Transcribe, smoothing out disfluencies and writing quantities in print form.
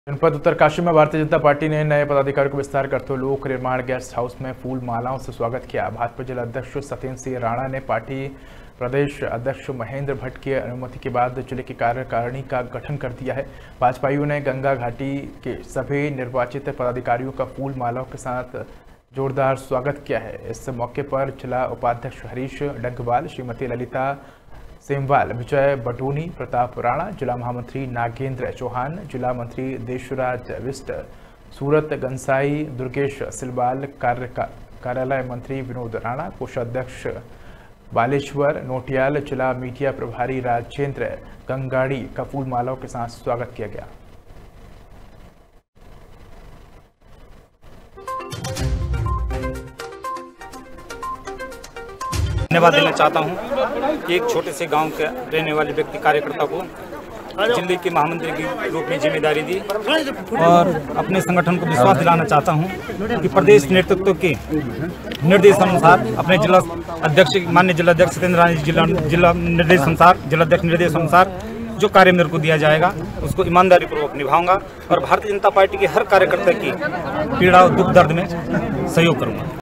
जनपद उत्तरकाशी में भारतीय जनता पार्टी ने नए पदाधिकारियों को विस्तार करते हुए लोक निर्माण गेस्ट हाउस में फूल मालाओं से स्वागत किया। भाजपा जिला अध्यक्ष सत्येंद्र सिंह राणा ने पार्टी प्रदेश अध्यक्ष महेंद्र भट्ट की अनुमति के बाद जिले की कार्यकारिणी का गठन कर दिया है। भाजपाइयों ने गंगा घाटी के सभी निर्वाचित पदाधिकारियों का फूल मालाओं के साथ जोरदार स्वागत किया है। इस मौके पर जिला उपाध्यक्ष हरीश डंगवाल, श्रीमती ललिता सेमवाल, विजय बटोनी, प्रताप राणा, जिला महामंत्री नागेंद्र चौहान, जिला मंत्री देशराज विष्ट, सूरत गंसाई, दुर्गेश सिलवाल, कार्यालय मंत्री विनोद राणा, कोषाध्यक्ष बालेश्वर नोटियाल, जिला मीडिया प्रभारी राजेंद्र गंगाड़ी का फूल मालाओं के साथ स्वागत किया गया। धन्यवाद देना चाहता हूं कि एक छोटे से गांव के रहने वाले व्यक्ति कार्यकर्ता को जिले के महामंत्री के रूप में जिम्मेदारी दी और अपने संगठन को विश्वास दिलाना चाहता हूं कि प्रदेश नेतृत्व के निर्देशानुसार अपने जिला अध्यक्ष माननीय जिला अध्यक्ष सत्येंद्र राणा जी जिला निर्देश अनुसार जो कार्य मेरे को दिया जाएगा उसको ईमानदारी पूर्वक निभाऊंगा और भारतीय जनता पार्टी के हर कार्यकर्ता की पीड़ा और दुख दर्द में सहयोग करूंगा।